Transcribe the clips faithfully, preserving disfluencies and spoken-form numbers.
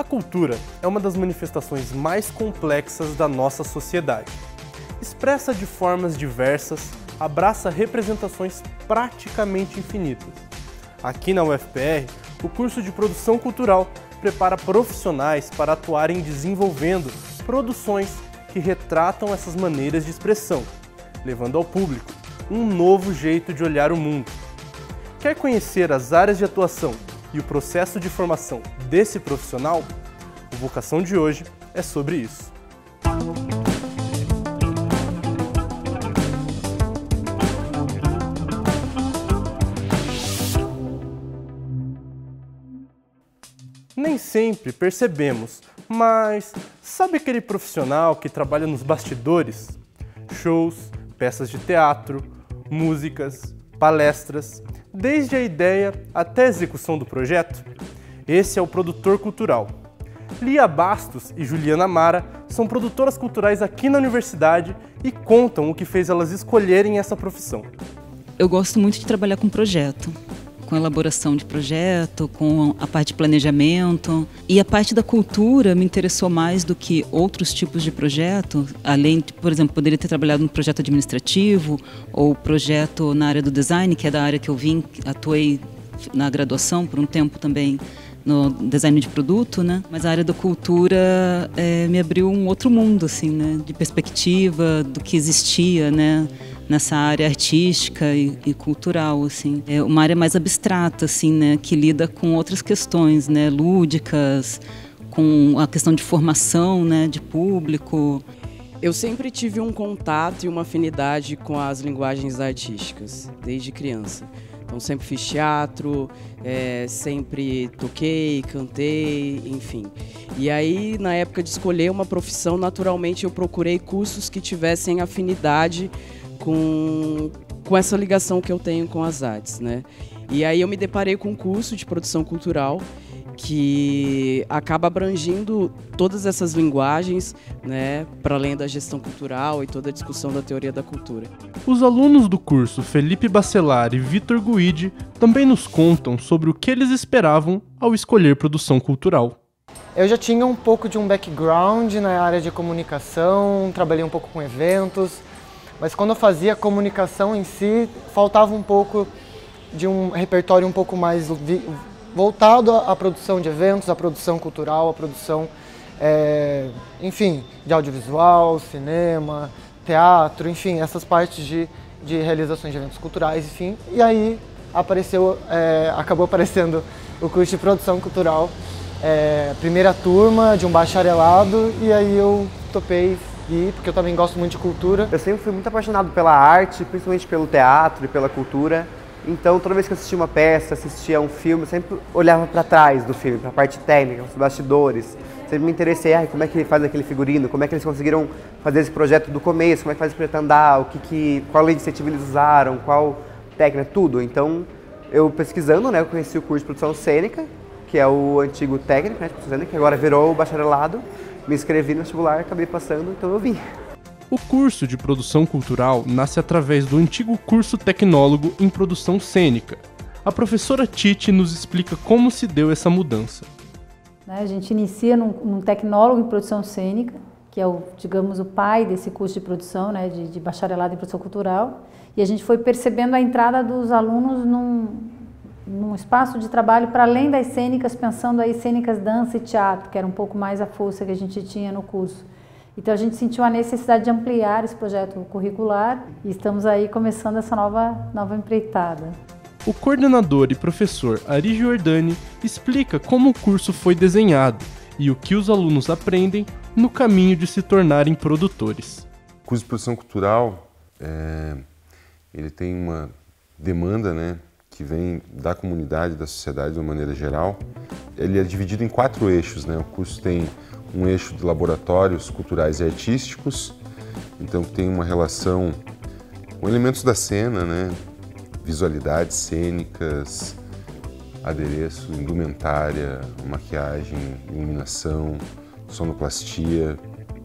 A cultura é uma das manifestações mais complexas da nossa sociedade. Expressa de formas diversas, abraça representações praticamente infinitas. Aqui na U F P R, o curso de Produção Cultural prepara profissionais para atuarem desenvolvendo produções que retratam essas maneiras de expressão, levando ao público um novo jeito de olhar o mundo. Quer conhecer as áreas de atuação e o processo de formação desse profissional? O Vocação de hoje é sobre isso. Nem sempre percebemos, mas sabe aquele profissional que trabalha nos bastidores? Shows, peças de teatro, músicas, palestras, desde a ideia até a execução do projeto? Esse é o produtor cultural. Lia Bastos e Juliana Mara são produtoras culturais aqui na universidade e contam o que fez elas escolherem essa profissão. Eu gosto muito de trabalhar com projeto, com elaboração de projeto, com a parte de planejamento. E a parte da cultura me interessou mais do que outros tipos de projeto, além de, por exemplo, poderia ter trabalhado no projeto administrativo ou projeto na área do design, que é da área que eu vim, atuei na graduação por um tempo também no design de produto, né? Mas a área da cultura é, me abriu um outro mundo, assim, né? De perspectiva do que existia, né? Nessa área artística e, e cultural, assim. É uma área mais abstrata, assim, né? Que lida com outras questões, né? Lúdicas, com a questão de formação, né? De público. Eu sempre tive um contato e uma afinidade com as linguagens artísticas, desde criança. Então sempre fiz teatro, é, sempre toquei, cantei, enfim. E aí, na época de escolher uma profissão, naturalmente eu procurei cursos que tivessem afinidade com, com essa ligação que eu tenho com as artes, né? E aí eu me deparei com um curso de produção cultural que acaba abrangindo todas essas linguagens, né, para além da gestão cultural e toda a discussão da teoria da cultura. Os alunos do curso Felipe Bacelar e Vitor Guidi também nos contam sobre o que eles esperavam ao escolher produção cultural. Eu já tinha um pouco de um background na área de comunicação, trabalhei um pouco com eventos, mas quando eu fazia comunicação em si, faltava um pouco de um repertório um pouco mais voltado à produção de eventos, à produção cultural, à produção, é, enfim, de audiovisual, cinema, teatro, enfim, essas partes de, de realizações de eventos culturais, enfim. E aí apareceu, é, acabou aparecendo o curso de produção cultural, é, primeira turma de um bacharelado, e aí eu topei ir, porque eu também gosto muito de cultura. Eu sempre fui muito apaixonado pela arte, principalmente pelo teatro e pela cultura. Então, toda vez que eu assistia uma peça, assistia um filme, eu sempre olhava para trás do filme, para a parte técnica, os bastidores. Sempre me interessei, ah, como é que faz aquele figurino, como é que eles conseguiram fazer esse projeto do começo, como é que faz o projeto andar, o que que, qual incentivo eles usaram, qual técnica, tudo. Então, eu pesquisando, né, eu conheci o curso de produção cênica, que é o antigo técnico, né, de produção cênica, que agora virou o bacharelado. Me inscrevi no vestibular, acabei passando, então eu vim. O curso de produção cultural nasce através do antigo curso tecnólogo em produção cênica. A professora Titi nos explica como se deu essa mudança. A gente inicia num, num tecnólogo em produção cênica, que é o, digamos, o pai desse curso de produção, né, de, de bacharelado em produção cultural, e a gente foi percebendo a entrada dos alunos num, num espaço de trabalho para além das cênicas, pensando aí cênicas, dança e teatro, que era um pouco mais a força que a gente tinha no curso. Então a gente sentiu a necessidade de ampliar esse projeto curricular e estamos aí começando essa nova, nova empreitada. O coordenador e professor Ari Giordani explica como o curso foi desenhado e o que os alunos aprendem no caminho de se tornarem produtores. O curso de produção cultural, é, ele tem uma demanda, né, que vem da comunidade, da sociedade de uma maneira geral. Ele é dividido em quatro eixos, né? O curso tem um eixo de laboratórios culturais e artísticos, então tem uma relação com elementos da cena, né? Visualidades cênicas, adereço, indumentária, maquiagem, iluminação, sonoplastia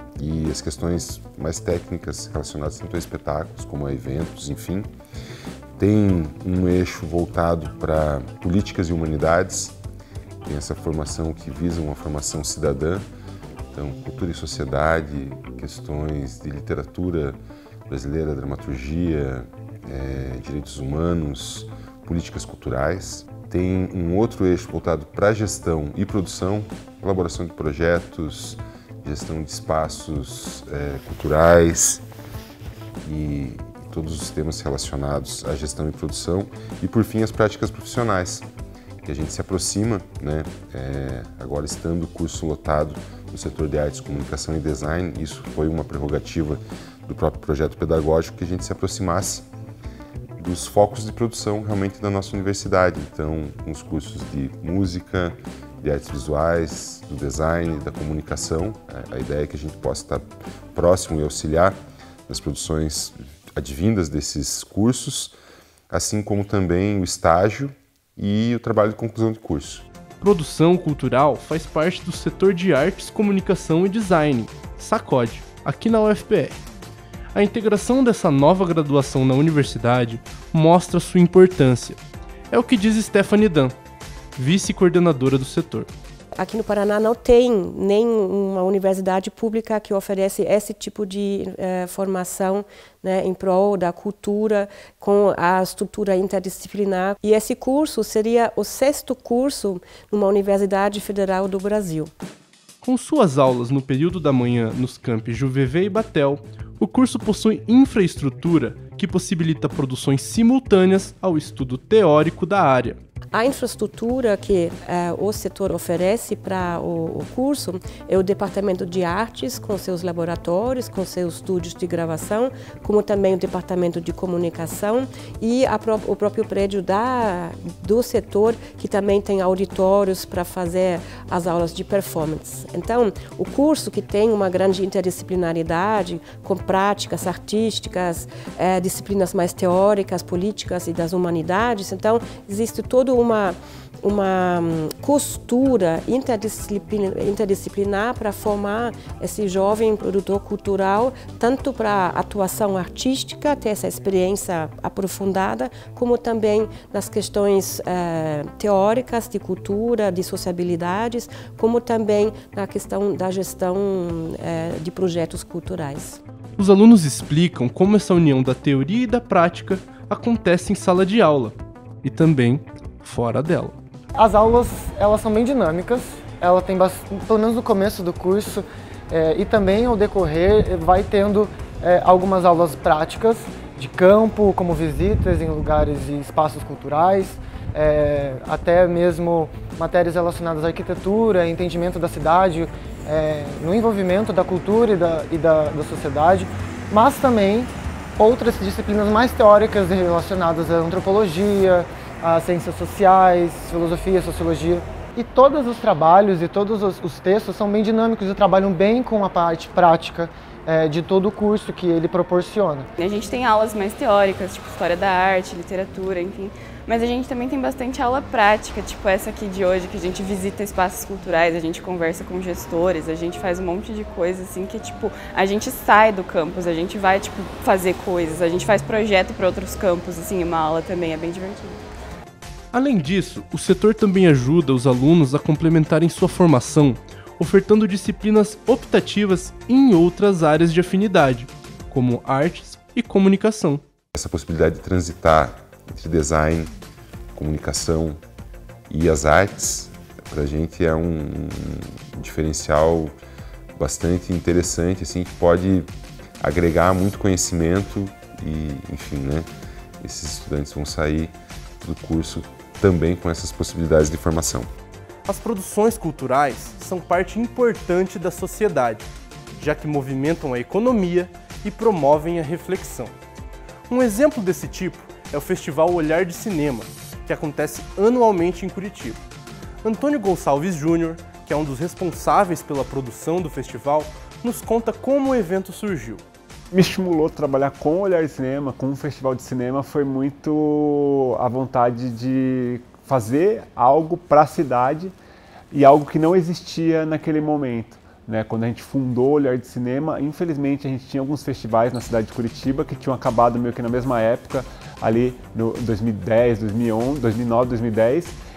e as questões mais técnicas relacionadas tanto a espetáculos como a eventos, enfim. Tem um eixo voltado para políticas e humanidades, tem essa formação que visa uma formação cidadã, então cultura e sociedade, questões de literatura brasileira, dramaturgia, é, direitos humanos, políticas culturais. Tem um outro eixo voltado para gestão e produção, elaboração de projetos, gestão de espaços é, culturais e todos os temas relacionados à gestão e produção. E, por fim, as práticas profissionais, que a gente se aproxima, né, é, agora estando o curso lotado no setor de artes, comunicação e design. Isso foi uma prerrogativa do próprio projeto pedagógico, que a gente se aproximasse dos focos de produção realmente da nossa universidade. Então, os cursos de música, de artes visuais, do design, da comunicação. A ideia é que a gente possa estar próximo e auxiliar nas produções advindas desses cursos, assim como também o estágio e o trabalho de conclusão de curso. Produção cultural faz parte do setor de artes, comunicação e design, SACOD, aqui na U F P R. A integração dessa nova graduação na universidade mostra sua importância. É o que diz Stephanie Dan, vice-coordenadora do setor. Aqui no Paraná não tem nenhuma universidade pública que oferece esse tipo de eh, formação, né, em prol da cultura, com a estrutura interdisciplinar. E esse curso seria o sexto curso numa universidade federal do Brasil. Com suas aulas no período da manhã nos campi Juvevê e Batel, o curso possui infraestrutura que possibilita produções simultâneas ao estudo teórico da área. A infraestrutura que eh, o setor oferece para o, o curso é o Departamento de Artes, com seus laboratórios, com seus estúdios de gravação, como também o Departamento de Comunicação e a pró o próprio prédio da, do setor, que também tem auditórios para fazer as aulas de performance. Então, o curso, que tem uma grande interdisciplinaridade, com práticas artísticas, eh, disciplinas mais teóricas, políticas e das humanidades, então existe todo uma, uma costura interdisciplinar, interdisciplinar para formar esse jovem produtor cultural, tanto para atuação artística, ter essa experiência aprofundada, como também nas questões eh, teóricas de cultura, de sociabilidades, como também na questão da gestão eh, de projetos culturais. Os alunos explicam como essa união da teoria e da prática acontece em sala de aula e também fora dela. As aulas, elas são bem dinâmicas, ela tem pelo menos no começo do curso é, e também ao decorrer vai tendo é, algumas aulas práticas de campo, como visitas em lugares e espaços culturais, é, até mesmo matérias relacionadas à arquitetura, entendimento da cidade, é, no envolvimento da cultura e da, e da, da sociedade, mas também outras disciplinas mais teóricas relacionadas à antropologia, as ciências sociais, filosofia, sociologia. E todos os trabalhos e todos os, os textos são bem dinâmicos e trabalham bem com a parte prática é, de todo o curso que ele proporciona. A gente tem aulas mais teóricas, tipo história da arte, literatura, enfim. Mas a gente também tem bastante aula prática, tipo essa aqui de hoje, que a gente visita espaços culturais, a gente conversa com gestores, a gente faz um monte de coisa assim que, tipo, a gente sai do campus, a gente vai, tipo, fazer coisas, a gente faz projeto para outros campos, assim, uma aula também, é bem divertido. Além disso, o setor também ajuda os alunos a complementarem sua formação, ofertando disciplinas optativas em outras áreas de afinidade, como artes e comunicação. Essa possibilidade de transitar entre design, comunicação e as artes, para a gente é um diferencial bastante interessante, assim, que pode agregar muito conhecimento e, enfim, né, esses estudantes vão sair do curso também com essas possibilidades de formação. As produções culturais são parte importante da sociedade, já que movimentam a economia e promovem a reflexão. Um exemplo desse tipo é o Festival Olhar de Cinema, que acontece anualmente em Curitiba. Antônio Gonçalves Júnior, que é um dos responsáveis pela produção do festival, nos conta como o evento surgiu. Me estimulou a trabalhar com o Olhar de Cinema, com o Festival de Cinema, foi muito a vontade de fazer algo para a cidade e algo que não existia naquele momento. Né? Quando a gente fundou o Olhar de Cinema, infelizmente a gente tinha alguns festivais na cidade de Curitiba que tinham acabado meio que na mesma época, ali no dois mil e dez, dois mil e onze, dois mil e nove, dois mil e dez,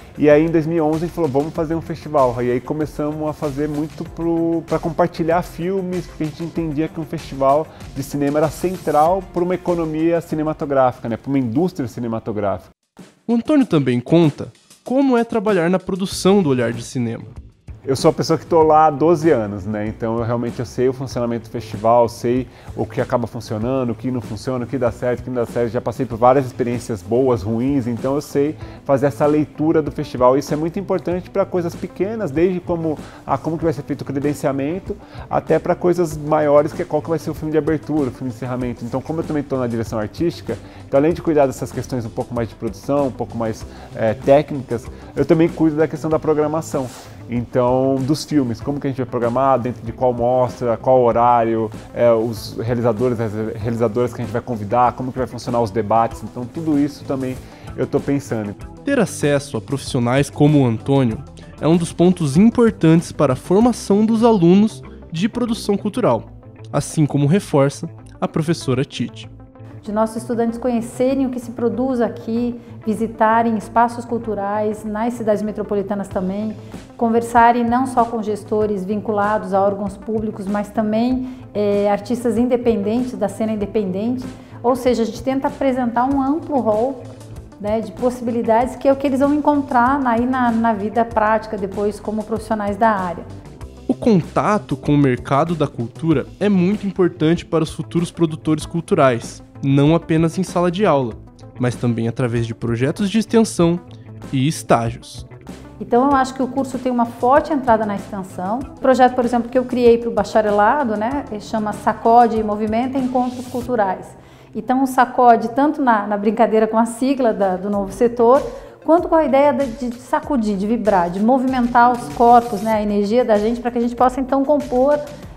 E aí em dois mil e onze a gente falou, vamos fazer um festival. E aí começamos a fazer muito para compartilhar filmes, porque a gente entendia que um festival de cinema era central para uma economia cinematográfica, né? Para uma indústria cinematográfica. O Antônio também conta como é trabalhar na produção do Olhar de Cinema. Eu sou a pessoa que estou lá há doze anos, né? Então eu realmente eu sei o funcionamento do festival, sei o que acaba funcionando, o que não funciona, o que dá certo, o que não dá certo. Já passei por várias experiências boas, ruins, então eu sei fazer essa leitura do festival. Isso é muito importante para coisas pequenas, desde como, ah, como que vai ser feito o credenciamento, até para coisas maiores, que é qual que vai ser o filme de abertura, o filme de encerramento. Então, como eu também estou na direção artística, então além de cuidar dessas questões um pouco mais de produção, um pouco mais é, técnicas, eu também cuido da questão da programação. Então, dos filmes, como que a gente vai programar, dentro de qual mostra, qual horário, é, os realizadores, as realizadoras que a gente vai convidar, como que vai funcionar os debates. Então, tudo isso também eu estou pensando. Ter acesso a profissionais como o Antônio é um dos pontos importantes para a formação dos alunos de produção cultural, assim como reforça a professora Tite. De nossos estudantes conhecerem o que se produz aqui, visitarem espaços culturais nas cidades metropolitanas também, conversarem não só com gestores vinculados a órgãos públicos, mas também é, artistas independentes, da cena independente. Ou seja, a gente tenta apresentar um amplo rol, né, de possibilidades, que é o que eles vão encontrar aí na, na vida prática depois como profissionais da área. O contato com o mercado da cultura é muito importante para os futuros produtores culturais, não apenas em sala de aula, mas também através de projetos de extensão e estágios. Então eu acho que o curso tem uma forte entrada na extensão. O projeto, por exemplo, que eu criei para o bacharelado, né, ele chama Sacode e Movimenta Encontros Culturais. Então o Sacode, tanto na, na brincadeira com a sigla da, do novo setor, quanto com a ideia de, de sacudir, de vibrar, de movimentar os corpos, né, a energia da gente, para que a gente possa então compor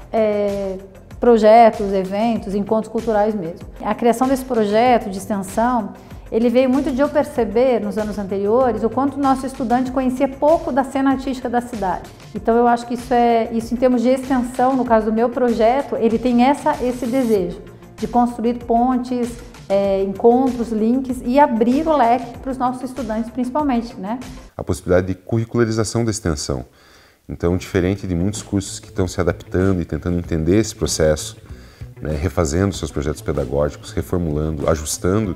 é, projetos, eventos, encontros culturais mesmo. A criação desse projeto de extensão, ele veio muito de eu perceber nos anos anteriores o quanto o nosso estudante conhecia pouco da cena artística da cidade. Então eu acho que isso é, isso em termos de extensão, no caso do meu projeto, ele tem essa, esse desejo de construir pontes, é, encontros, links e abrir o leque para os nossos estudantes principalmente, né? A possibilidade de curricularização da extensão. Então, diferente de muitos cursos que estão se adaptando e tentando entender esse processo, né, refazendo seus projetos pedagógicos, reformulando, ajustando,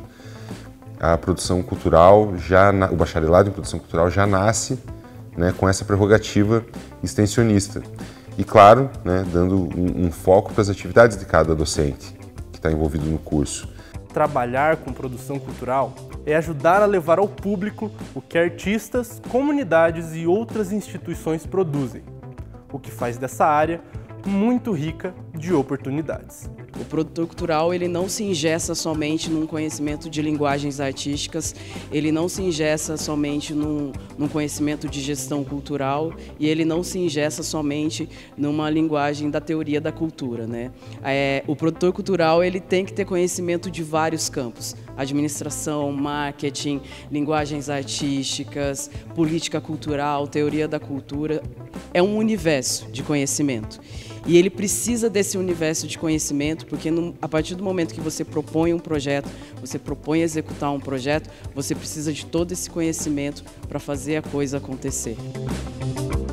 a produção cultural, já na, o bacharelado em produção cultural já nasce, né, com essa prerrogativa extensionista. E claro, né, dando um, um foco para as atividades de cada docente que está envolvido no curso. Trabalhar com produção cultural é ajudar a levar ao público o que artistas, comunidades e outras instituições produzem, o que faz dessa área muito rica de oportunidades. O produtor cultural, ele não se engessa somente num conhecimento de linguagens artísticas, ele não se engessa somente num, num conhecimento de gestão cultural e ele não se engessa somente numa linguagem da teoria da cultura, né? É, o produtor cultural, ele tem que ter conhecimento de vários campos: administração, marketing, linguagens artísticas, política cultural, teoria da cultura. É um universo de conhecimento. E ele precisa desse universo de conhecimento, porque no, a partir do momento que você propõe um projeto, você propõe executar um projeto, você precisa de todo esse conhecimento para fazer a coisa acontecer.